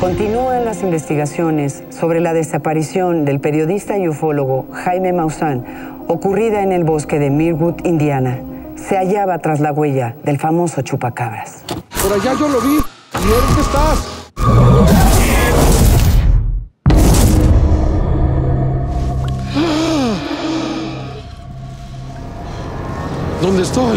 Continúan las investigaciones sobre la desaparición del periodista y ufólogo Jaime Maussan, ocurrida en el bosque de Mirwood, Indiana. Se hallaba tras la huella del famoso chupacabras. Por allá yo lo vi. ¿Y dónde estás? ¿Dónde estoy?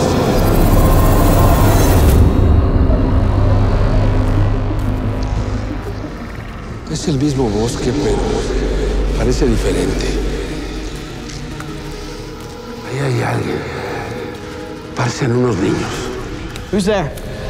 Es el mismo bosque, pero parece diferente. Ahí hay alguien. Parecen unos niños. Who's there?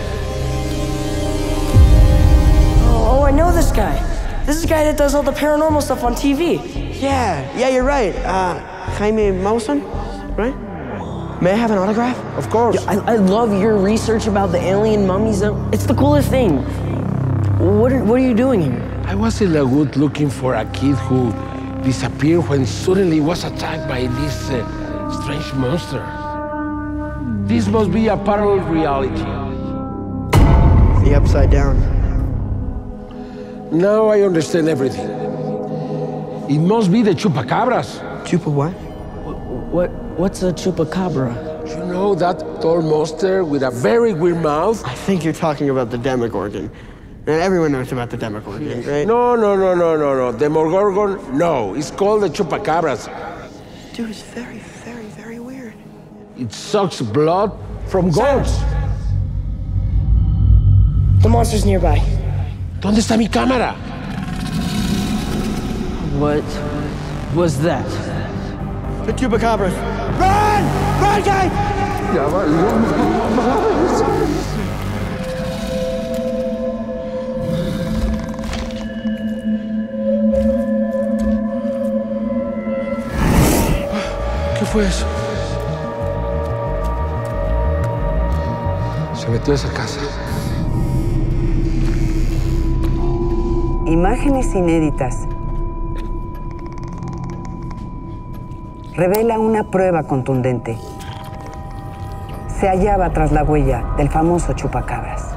Oh, I know this guy. This is the guy that does all the paranormal stuff on TV. Yeah, you're right. Jaime Maussan, right? May I have an autograph? Of course. Yeah, I love your research about the alien mummies. It's the coolest thing. What are you doing here? I was in the wood looking for a kid who disappeared when suddenly was attacked by this strange monster. This must be a parallel reality. The Upside Down. Now I understand everything. It must be the chupacabras. Chupa what? What's a chupacabra? You know that tall monster with a very weird mouth? I think you're talking about the Demogorgon. And everyone knows about the Demogorgon, right? No. Demogorgon, no. It's called the chupacabras. Dude, it's very, very, very weird. It sucks blood from goats. The monster's nearby. ¿Dónde está mi cámara? What was that? The Chupacabras. Run! Run, guys! Ya valió más. ¿Qué fue eso? Se metió a esa casa. Imágenes inéditas. Revela una prueba contundente. Se hallaba tras la huella del famoso chupacabras.